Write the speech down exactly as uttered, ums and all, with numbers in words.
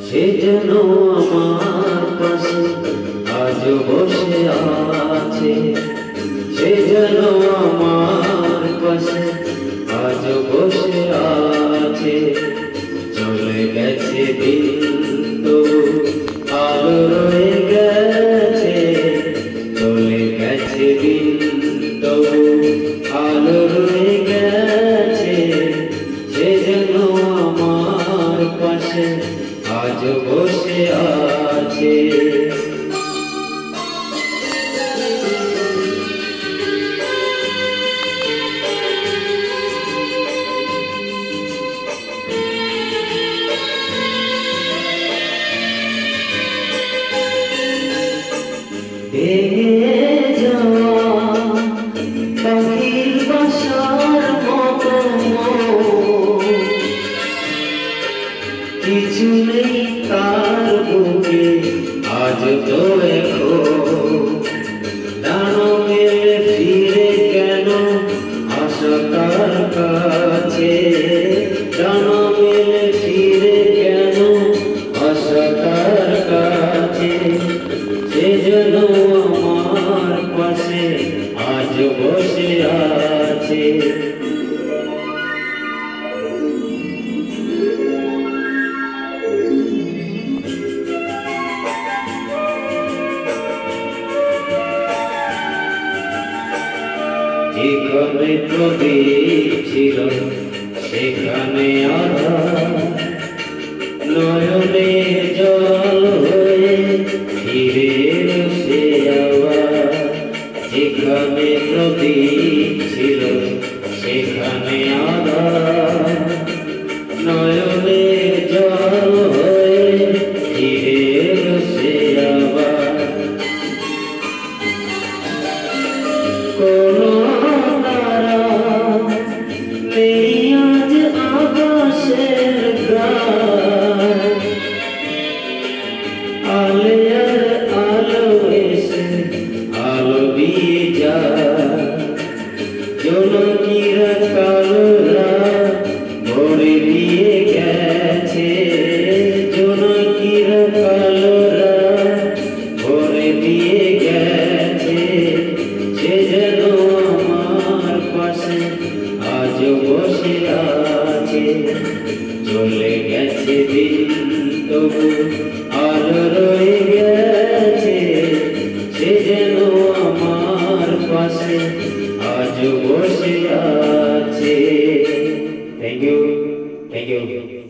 সে যেন আমার পাশে আজও বসে আছে, সে যেন আমার পাশে আজও বসে আছে। চলে গেছে দিন তবু আলো রয়ে গেছে, চলে গেছে দিন তবু আলো রয়ে গেছে। সে যেন আমার পাশে আজ বসে আছে। ভেঙে যাওয়া পাখির বাসার মতো কিছু নেই তার বুকে আজ তো দেখো। ডানা মেলে ফিরে কেন আসা তার কাছে, ডানা মেলে ফিরে কেন আসা তার কাছে। সে যেন আমার পাশে আজ বসে আছে। যেখানে প্রদীপ ছিল সেখানে আধার, নয়নে জল হয়ে ফিরে সে আবার। যেখানে প্রদীপ ছিল সেখানে আধার, নয়নে জল হয়ে ফিরে সে আবার। কোনো তারা নেই আজ আকাশের গায়ে, আলে আর আলো এসে আলো দিয়ে যায়। জোনাকিরা কালোরা ভরে দিয়ে গেছে, জোনাকিরা কালোরা ভরে দিয়ে গেছে। সে যেন আমার পাশে আজ বসে আছে, চলে গেছে দিন তবু আলো রয়ে গেছে। সে যেন আমার পাশে আজ বসে আছে। Thank you, thank you.